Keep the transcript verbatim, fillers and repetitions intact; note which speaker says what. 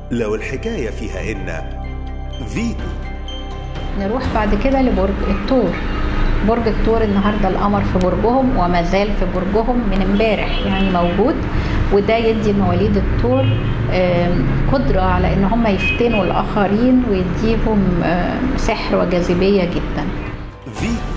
Speaker 1: لو الحكاية فيها إن فيتو.
Speaker 2: نروح بعد كده لبرج الثور. برج الثور النهارده القمر في برجهم وما زال في برجهم من امبارح، يعني موجود، وده يدي مواليد الثور قدرة على ان هم يفتنوا الاخرين ويديهم سحر وجاذبية جدا.
Speaker 1: فيتو.